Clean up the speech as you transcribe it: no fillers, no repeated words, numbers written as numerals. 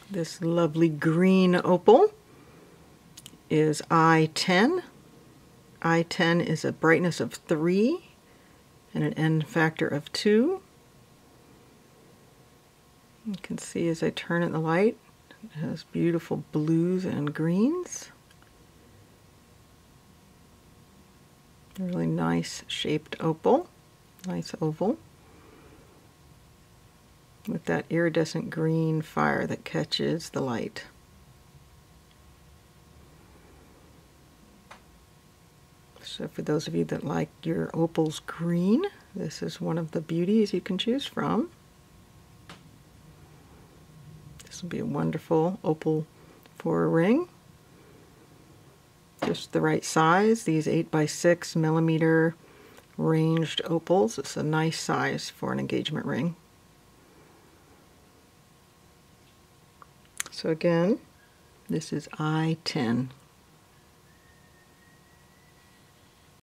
This lovely green opal is I-10. I-10 is a brightness of 3 and an N factor of 2. You can see as I turn it in the light, it has beautiful blues and greens. A really nice shaped opal, nice oval, with that iridescent green fire that catches the light. So for those of you that like your opals green, this is one of the beauties you can choose from. This will be a wonderful opal for a ring. Just the right size. These 8x6 millimeter ranged opals. It's a nice size for an engagement ring. So again, this is I-10.